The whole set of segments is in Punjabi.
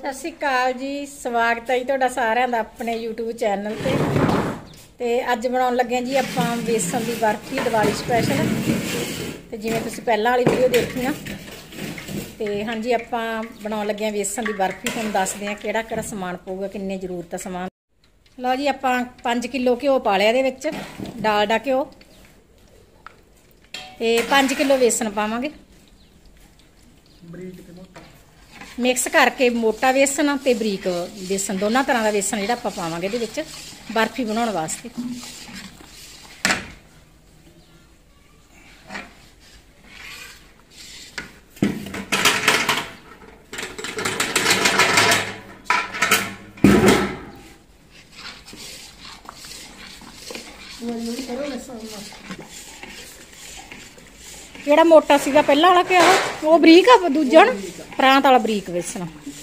सत श्री अकाल जी, स्वागत है जी तुहाडा सारिਆਂ ਦਾ अपने यूट्यूब चैनल ते अज बनाउण लगे जी आपां बेसन की बर्फी दिवाली स्पैशल। तो जिवें तुसीं पहलां वाली वीडियो देखी ना, तो हाँ जी आपां बनाउण लगे बेसन की बर्फी। तुहानूं दसदे हां किहड़ा किहड़ा समान पऊगा, किन्नी जरूरत है समान। लो जी आपां 5 किलो घ्यो पा लिया, इहदे विच डालडा घ्यो, ते 5 किलो बेसन पावांगे मिक्स करके। मोटा बेसन ते बरीक बेसन दोनों तरह का बेसन जिहड़ा आपां पावांगे इहदे विच बर्फी बनाउण वास्ते। ਜਿਹੜਾ मोटा सीगा पहला वाला क्या वो बरीक आ, दूजा ना प्रांत वाला बरीक बेसन।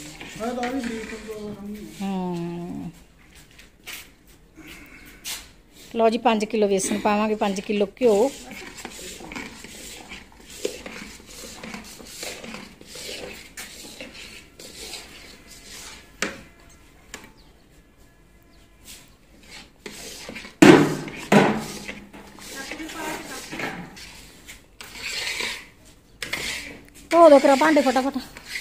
लो जी 5 किलो बेसन पावांगे, 5 किलो घ्यो, धो दो करा भांडे फटाफट।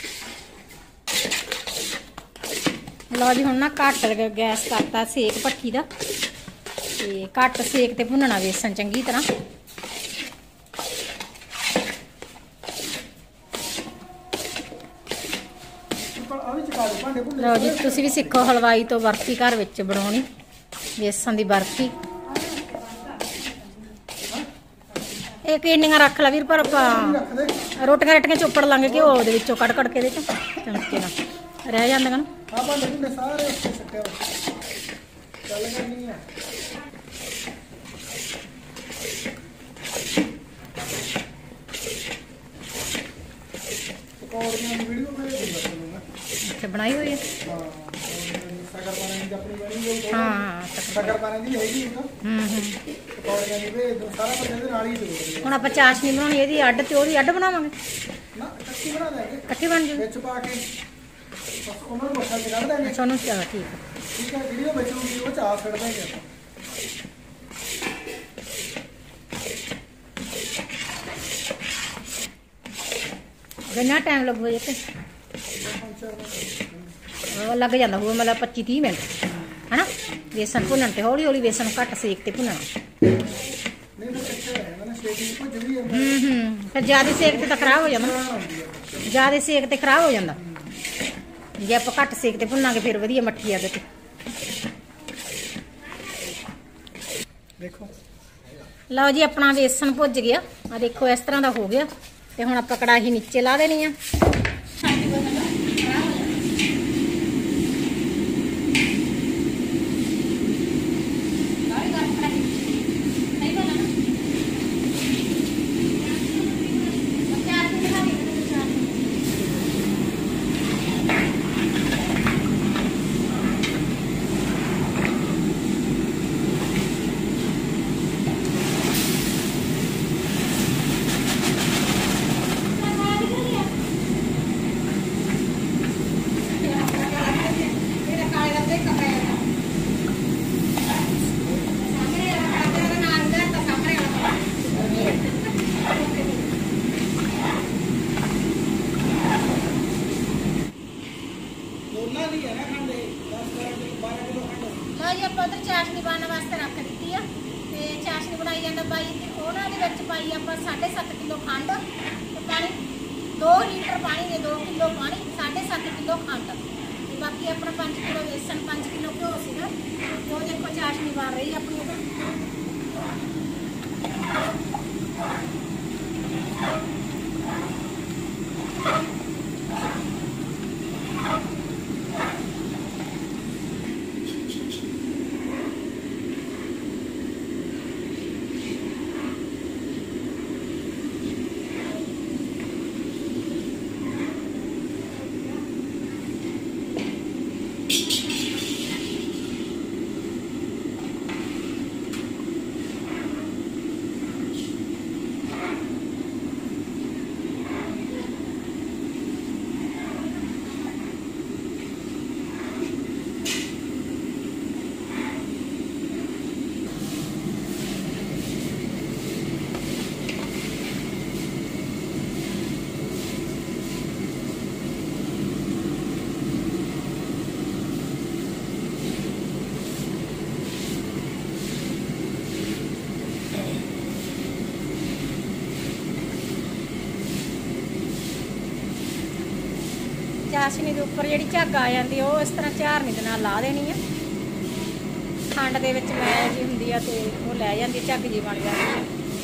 लो जी हुण ना घट गैस करता सेक भट्ठी दा, ते घट सेक ते भुनना बेसन चंगी तरह। लो जी तुसीं भी सिखो हलवाई तो बर्फी घर विच बनाउणी, बेसन की बर्फी। एक इन्नियां रख ला वीर, पर आपां रोटियां रट्टियां चोपड़ लांगे घ्यो दे विचों कड़ कड़ के चमचे नाल रह जांदियां ना। अच्छा बनाई हुई है ਹੁਣ ਆਪਾਂ ਚਾਸ਼ਨੀ ਬਣਾਉਣੀ, ਇਹਦੀ ਅੱਡ ਤੇ ਉਹਦੀ ਅੱਡ ਬਣਾਵਾਂਗੇ। ਇਕੱਠੀ ਬਣ ਜੂ ਵਿੱਚ ਪਾ ਕੇ ਉਹਨਾਂ ਨੂੰ ਮੱਖਣ ਚ ਕੱਢ ਦਾਂਗੇ। ਅੱਛਾ ਉਹਨੂੰ ਠੀਕ ਹੈ ਠੀਕ ਹੈ, ਜਿਹੜੀ ਉਹ ਬਚੂਗੀ ਉਹ ਚਾਹ ਛੱਡ ਦਾਂਗੇ ਆਪਾਂ। कितना टाइम लगूगा ये? लग जाता होगा मतलब 25-30 मिनट है ना बेसन भुनन ते। हौली हौली बेसन घट सेक ते भुनना। फिर ज्यादा सेक ते खराब हो जाता, ज्यादा सेक ते खराब हो जाता। जे आप घट सेक ते भुनांगे फिर वधिया मट्ठी आगे ते। देखो लो जी अपना बेसन भुज गया, आ देखो इस तरह का हो गया। ते हुण आपां कड़ाही नीचे ला देनी है। चाशनी बनाने वास्ते रख दी है, चाशनी बनाई जाता बाई। उन्होंने पाई आप 7.5 किलो खंड, पानी 2 लीटर पानी ने 2 किलो पानी, 7.5 किलो खंड, बाकी अपना 5 किलो बेसन, 5 किलो घ्यो सीगा। वो देखो चाशनी बन रही है अपनी। ਚਾਸ਼ਨੀ ਦੇ ਉੱਪਰ ਜਿਹੜੀ ਝੱਗ ਆ ਜਾਂਦੀ ਉਹ ਇਸ ਤਰ੍ਹਾਂ ਝਾਰਨੀ ਦੇ ਨਾਲ ਲਾ ਦੇਣੀ ਆ। ਖੰਡ ਦੇ ਵਿੱਚ ਮੈਲ ਜੀ ਹੁੰਦੀ ਆ ਤੇ ਉਹ ਲੈ ਜਾਂਦੀ, ਝੱਗ ਜੀ ਬਣ ਜਾਂਦੀ ਆ।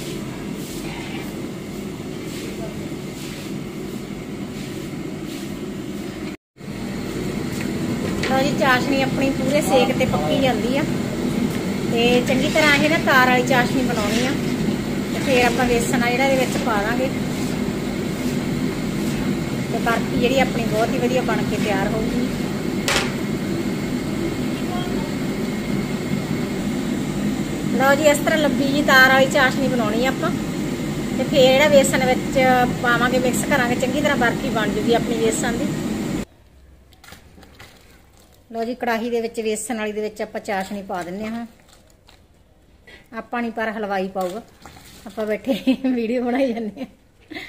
ਲਓ ਜੀ ਚਾਸ਼ਨੀ ਆਪਣੀ ਪੂਰੇ ਸੇਕ ਤੇ ਪੱਕੀ ਜਾਂਦੀ ਆ ਤੇ ਚੰਗੀ ਤਰ੍ਹਾਂ ਇਹ ਨਾ ਤਾਰ ਵਾਲੀ ਚਾਸ਼ਨੀ ਬਣਾਉਣੀ ਆ ਤੇ ਫਿਰ ਆਪਾਂ ਵੇਸਣ ਆ ਜਿਹੜਾ ਇਹਦੇ ਵਿੱਚ ਪਾ ਦਾਂਗੇ ਤੇ ਬਰਫੀ ਜਿਹੜੀ ਆਪਣੀ ਬਹੁਤ ਹੀ ਵਧੀਆ ਬਣ ਕੇ ਤਿਆਰ ਹੋਊਗੀ। ਲਓ ਜੀ ਇਸ ਤਰ੍ਹਾਂ ਲੰਬੀ ਜੀ ਤਾਰ ਵਾਲੀ ਚਾਸ਼ਨੀ ਬਣਾਉਣੀ ਆ ਆਪਾਂ ਤੇ ਫਿਰ ਜਿਹੜਾ ਵੇਸਣ ਵਿੱਚ ਪਾਵਾਂਗੇ, ਮਿਕਸ ਕਰਾਂਗੇ ਚੰਗੀ ਤਰ੍ਹਾਂ, ਬਰਫੀ ਬਣ ਜੂਗੀ ਆਪਣੀ ਵੇਸਣ ਦੀ। ਲਓ ਜੀ ਕੜਾਹੀ ਦੇ ਵਿੱਚ ਵੇਸਣ ਵਾਲੀ ਦੇ ਵਿੱਚ ਆਪਾਂ ਚਾਸ਼ਨੀ ਪਾ ਦਿੰਨੇ ਹਾਂ। ਆਪਾਂ ਨਹੀਂ ਪਰ ਹਲਵਾਈ ਪਾਊਗਾ, ਆਪਾਂ ਬੈਠੇ ਵੀਡੀਓ ਬਣਾਈ ਜਾਂਦੇ ਹਾਂ।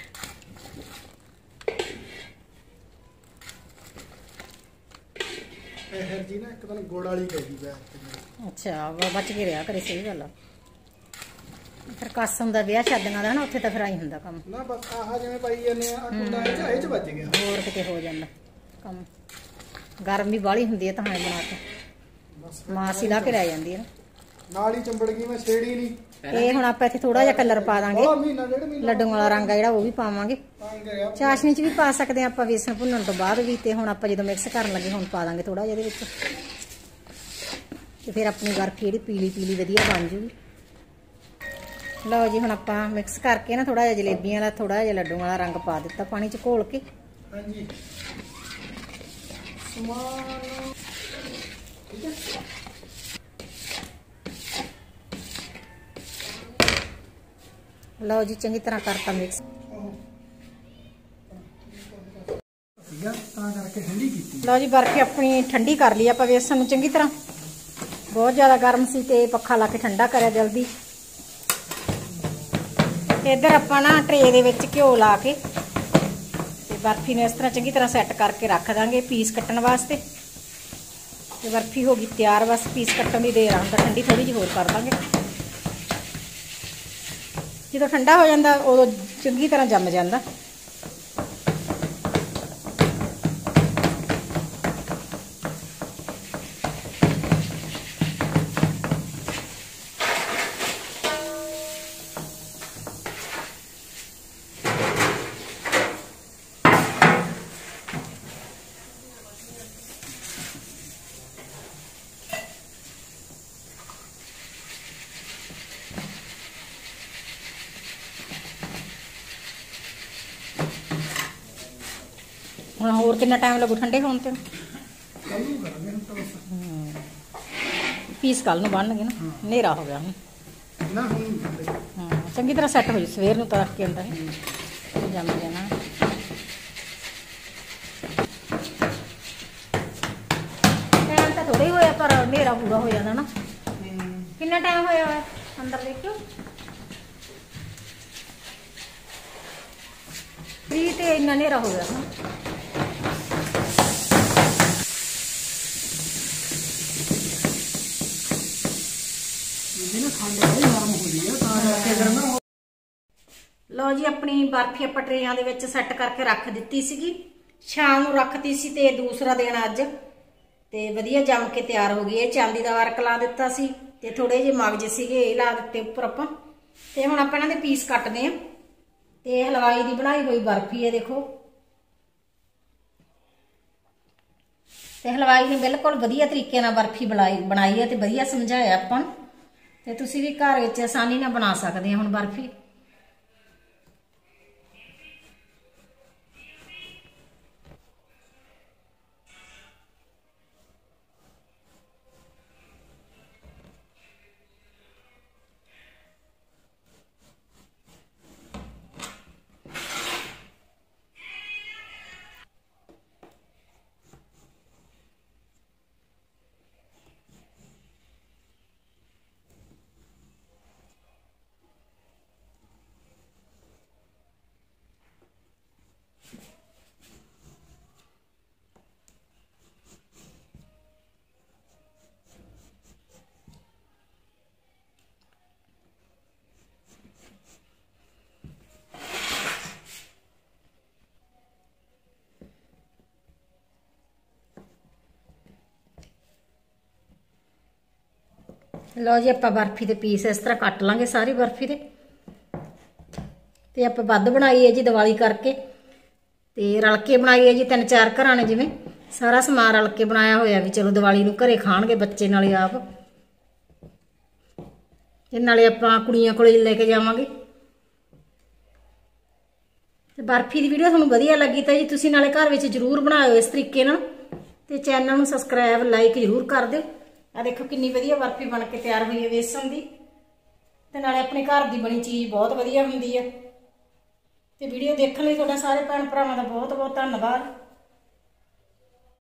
ਇਹ ਜੀ ਨਾ ਇੱਕ ਤਾਂ ਗੁੜ ਵਾਲੀ ਕਹੀ ਵੈ। ਅੱਛਾ ਬਚ ਕੇ ਰਿਹਾ ਕਰੇ, ਸਹੀ ਗੱਲ ਆ। ਫਿਰ ਕਸ ਹੁੰਦਾ ਵਿਆਹ ਸ਼ਾਦੀਆਂ ਦਾ ਨਾ, ਉੱਥੇ ਤਾਂ ਫਿਰ ਆਈ ਹੁੰਦਾ ਕੰਮ ਨਾ। ਬਸ ਆਹ ਜਿਵੇਂ ਪਾਈ ਜਾਂਦੇ ਆ ਕੁੰਡਾ ਇਹ ਚ ਵੱਜ ਗਿਆ, ਹੋਰ ਕਿਤੇ ਹੋ ਜਾਂਦਾ ਕੰਮ। ਗਰਮੀ ਬਾਹਲੀ ਹੁੰਦੀ ਹੈ ਤਾਂ ਹਾਂ ਬਣਾ ਕੇ ਬਸ ਮਾਸ ਹੀ ਲਾ ਕੇ ਲੈ ਜਾਂਦੀ ਹੈ ਨਾਲ ਹੀ ਚੰਬੜ ਗਈ, ਮੈਂ ਛੇੜੀ ਨਹੀਂ। ਇਹ ਹੁਣ ਆਪਾਂ ਇੱਥੇ ਥੋੜਾ ਜਿਹਾ ਕਲਰ ਪਾ ਦਾਂਗੇ, ਮਹੀਨਾ ਡੇਢ ਮਹੀਨਾ ਲੱਡੂ ਵਾਲਾ ਰੰਗ ਆ ਜਿਹੜਾ ਉਹ ਵੀ ਪਾਵਾਂਗੇ। ਚਾਸ਼ਨੀ ਚ ਵੀ ਪਾ ਸਕਦੇ ਆ ਆਪਾਂ ਵੇਸਣ ਭੁੰਨਣ ਤੋਂ ਬਾਅਦ ਵੀ, ਤੇ ਹੁਣ ਆਪਾਂ ਜਦੋਂ ਮਿਕਸ ਕਰਨ ਲੱਗੇ ਹੁਣ ਪਾ ਦਾਂਗੇ ਥੋੜਾ ਜਿਹਾ ਇਹਦੇ ਵਿੱਚ ਤੇ ਫਿਰ ਆਪਣੀ ਬਰਫੀ ਜਿਹੜੀ ਪੀਲੀ ਪੀਲੀ ਵਧੀਆ ਬਣ ਜੂਗੀ। ਲਓ ਜੀ ਹੁਣ ਆਪਾਂ ਮਿਕਸ ਕਰਕੇ ਨਾ ਥੋੜਾ ਜਿਹਾ ਜਲੇਬੀਆਂ ਵਾਲਾ, ਥੋੜਾ ਜਿਹਾ ਲੱਡੂ ਵਾਲਾ ਰੰਗ ਪਾ ਦਿੱਤਾ ਪਾਣੀ ਚ ਘੋਲ ਕੇ। ਹਾਂਜੀ ਸਮਾਨ ਠੀਕ ਹੈ। ਲਓ ਜੀ ਚੰਗੀ ਤਰ੍ਹਾਂ ਕਰਤਾ ਮਿਕਸ। ਤਾਂ ਕਰਕੇ ਠੰਡੀ ਕੀਤੀ। ਲਓ ਜੀ ਬਰਫੀ ਆਪਣੀ ਠੰਡੀ ਕਰ ਲਈ ਆਪਾਂ ਵੇਸਣ ਨੂੰ ਚੰਗੀ ਤਰ੍ਹਾਂ। ਬਹੁਤ ਜ਼ਿਆਦਾ ਗਰਮ ਸੀ ਤੇ ਪੱਖਾ ਲਾ ਕੇ ਠੰਡਾ ਕਰਿਆ ਜਲਦੀ। ਇੱਧਰ ਆਪਾਂ ਨਾ ਟਰੇ ਦੇ ਵਿੱਚ ਘਿਓ ਲਾ ਕੇ ਤੇ ਬਰਫੀ ਨੂੰ ਇਸ ਤਰ੍ਹਾਂ ਚੰਗੀ ਤਰ੍ਹਾਂ ਸੈੱਟ ਕਰਕੇ ਰੱਖ ਦਾਂਗੇ ਪੀਸ ਕੱਟਣ ਵਾਸਤੇ। ਤੇ ਬਰਫੀ ਹੋ ਗਈ ਤਿਆਰ, ਬਸ ਪੀਸ ਕੱਟਣ ਦੀ ਦੇਰ ਆ, ਹੁਣ ਤਾਂ ਠੰਡੀ ਥੋੜੀ ਜਿਹੀ ਹੋਰ ਕਰ ਦਾਂਗੇ। ਜਦੋਂ ਠੰਡਾ ਹੋ ਜਾਂਦਾ ਉਦੋਂ ਚੰਗੀ ਤਰ੍ਹਾਂ ਜੰਮ ਜਾਂਦਾ। ਹੁਣ ਹੋਰ ਕਿੰਨਾ ਟਾਈਮ ਲੱਗੂ ਠੰਡੇ ਹੋਣ ਤੇ? ਪੀਸ ਕੱਲ ਨੂੰ ਬਣਨਗੇ ਨਾ, ਹਨੇਰਾ ਹੋ ਗਿਆ ਹੁਣ ਨਾ। ਹੁਣ ਹਾਂ ਚੰਗੀ ਤਰ੍ਹਾਂ ਸੈੱਟ ਹੋ ਜੂ, ਸਵੇਰ ਨੂੰ ਤਾਂ ਰੱਖ ਕੇ ਅੰਦਰ ਜੰਮ ਜਾਣਾ। ਟਾਈਮ ਤਾਂ ਥੋੜਾ ਹੀ ਹੋਇਆ ਪਰ ਹਨੇਰਾ ਪੂਰਾ ਹੋ ਜਾਂਦਾ ਨਾ। ਕਿੰਨਾ ਟਾਈਮ ਹੋਇਆ ਹੋਇਆ ਅੰਦਰ ਦੇਖਿਓ? ਵੀ ਤੇ ਇੰਨਾ ਹਨੇਰਾ ਹੋ ਗਿਆ ਨਾ। ਲਓ ਜੀ ਆਪਣੀ ਬਰਫੀ ਆਪਾਂ ਟਰੇਆਂ ਦੇ ਵਿੱਚ ਸੈੱਟ ਕਰਕੇ ਰੱਖ ਦਿੱਤੀ ਸੀਗੀ, ਸ਼ਾਮ ਨੂੰ ਰੱਖਤੀ ਸੀ ਤੇ ਦੂਸਰਾ ਦਿਨ ਅੱਜ ਤੇ ਵਧੀਆ ਜੰਮ ਕੇ ਤਿਆਰ ਹੋ ਗਈ। ਇਹ ਚਾਂਦੀ ਦਾ ਵਰਕ ਲਾ ਦਿੱਤਾ ਸੀ ਤੇ ਥੋੜੇ ਜਿਹੇ ਮਗਜ ਸੀਗੇ ਇਹ ਲਾ ਦਿੱਤੇ ਉੱਪਰ ਆਪਾਂ। ਤੇ ਹੁਣ ਆਪਾਂ ਇਹਨਾਂ ਦੇ ਪੀਸ ਕੱਟਦੇ ਆ। ਤੇ ਹਲਵਾਈ ਦੀ ਬਣਾਈ ਹੋਈ ਬਰਫੀ ਹੈ ਦੇਖੋ, ਤੇ ਹਲਵਾਈ ਨੇ ਬਿਲਕੁਲ ਵਧੀਆ ਤਰੀਕੇ ਨਾਲ ਬਰਫੀ ਬਣਾਈ ਹੈ ਤੇ ਵਧੀਆ ਸਮਝਾਇਆ ਆਪਾਂ ਨੂੰ। ਤੇ ਤੁਸੀਂ ਵੀ ਘਰ ਵਿੱਚ ਆਸਾਨੀ ਨਾਲ ਬਣਾ ਸਕਦੇ ਆ ਹੁਣ ਬਰਫੀ। ਲਓ ਜੀ ਆਪਾਂ ਬਰਫੀ ਦੇ ਪੀਸ ਇਸ ਤਰ੍ਹਾਂ ਕੱਟ ਲਾਂਗੇ ਸਾਰੀ ਬਰਫੀ ਦੇ। ਤੇ ਆਪਾਂ ਵੱਧ ਬਣਾਈ ਹੈ ਜੀ ਦੀਵਾਲੀ ਕਰਕੇ, ਤੇ ਰਲ ਕੇ ਬਣਾਈ ਹੈ ਜੀ 3-4 ਘਰਾਂ ਨੇ, ਜਿਵੇਂ ਸਾਰਾ ਸਮਾਨ ਰਲ ਕੇ ਬਣਾਇਆ ਹੋਇਆ ਵੀ ਚਲੋ ਦੀਵਾਲੀ ਨੂੰ ਘਰੇ ਖਾਣਗੇ ਬੱਚੇ ਨਾਲੇ ਆਪ, ਤੇ ਨਾਲੇ ਆਪਾਂ ਕੁੜੀਆਂ ਕੋਲੇ ਲੈ ਕੇ ਜਾਵਾਂਗੇ। ਤੇ ਬਰਫੀ ਦੀ ਵੀਡੀਓ ਤੁਹਾਨੂੰ ਵਧੀਆ ਲੱਗੀ ਤਾਂ ਜੀ ਤੁਸੀਂ ਨਾਲੇ ਘਰ ਵਿੱਚ ਜ਼ਰੂਰ ਬਣਾਇਓ ਇਸ ਤਰੀਕੇ ਨਾਲ, ਤੇ ਚੈਨਲ ਨੂੰ ਸਬਸਕ੍ਰਾਈਬ ਲਾਈਕ ਜ਼ਰੂਰ ਕਰ ਦਿਓ। ਆ ਦੇਖੋ ਕਿੰਨੀ ਵਧੀਆ ਬਰਫੀ ਬਣ ਕੇ ਤਿਆਰ ਹੋਈ ਹੈ ਬੇਸਣ ਦੀ, ਤੇ ਨਾਲੇ ਆਪਣੇ ਘਰ ਦੀ ਬਣੀ ਚੀਜ਼ ਬਹੁਤ ਵਧੀਆ ਹੁੰਦੀ ਹੈ। ਤੇ ਵੀਡੀਓ ਦੇਖਣ ਲਈ ਤੁਹਾਡਾ ਸਾਰੇ ਭੈਣ ਭਰਾਵਾਂ ਦਾ ਬਹੁਤ ਬਹੁਤ ਧੰਨਵਾਦ।